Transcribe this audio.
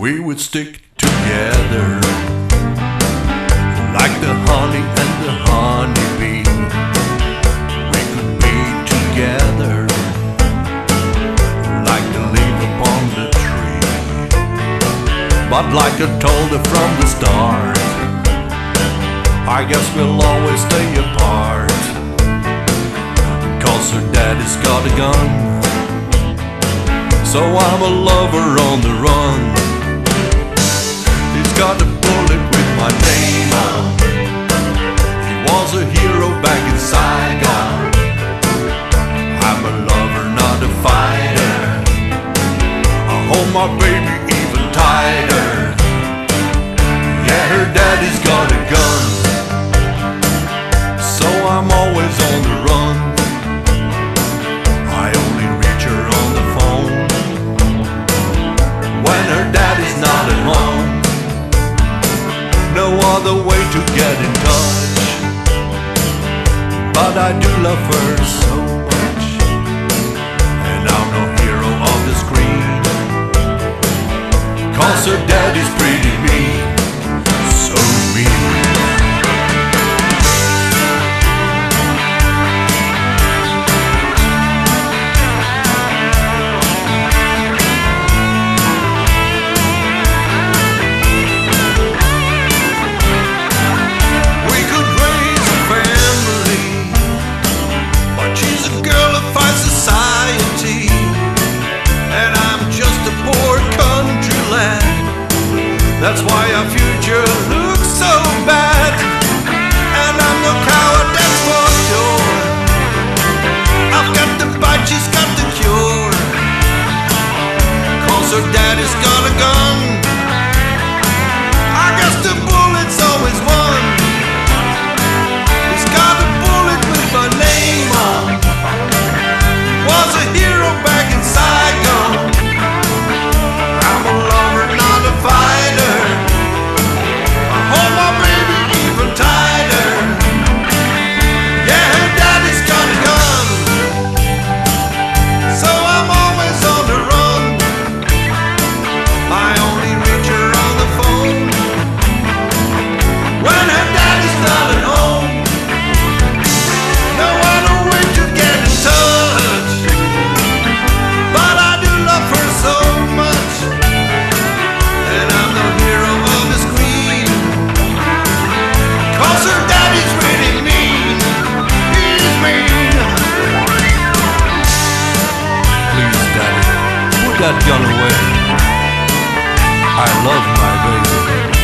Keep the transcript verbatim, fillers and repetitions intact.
we would stick together like the honey and the honeybee. We could be together like the leaf upon the tree. But like I told her from the start, I guess we'll always stay apart, 'cause her daddy's got a gun, so I'm a lover on the run. He's got a bullet with my name on. He was a hero back in Saigon. I'm a lover, not a fighter. I hold my baby even tighter. Yeah, her daddy's got a gun, so I'm always on the run. I only reach her on the phone when her daddy's not at home. No other way to get in touch, but I do love her so much. And I'm no hero on the screen, 'cause her daddy's pretty mean, so mean. That's why our future looks so bad, and I'm no coward, that's for sure. I've got the bite, she's got the cure, 'cause her daddy's got a gun. I guess the bullet's always won. He's got a bullet with my name on. Was a hero back in Saigon. I'm a lover, not a fighter. Hold my baby even tighter. Yeah, her daddy's got a gun, so I'm always on the run. I only reach her on the phone when her daddy's not at home. No other way to get in touch, but I do love her so much. And I'm the hero of the screen, 'cause her daddy's really mean. He's mean. Please, Daddy, put that gun away. I love my baby.